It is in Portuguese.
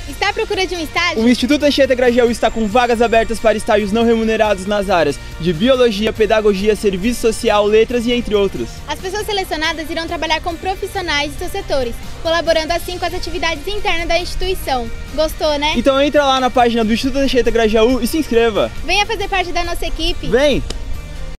Está à procura de um estágio? O Instituto Anchieta Grajaú está com vagas abertas para estágios não remunerados nas áreas de Biologia, Pedagogia, Serviço Social, Letras e entre outros. As pessoas selecionadas irão trabalhar com profissionais de seus setores, colaborando assim com as atividades internas da instituição. Gostou, né? Então entra lá na página do Instituto Anchieta Grajaú e se inscreva. Venha fazer parte da nossa equipe. Vem!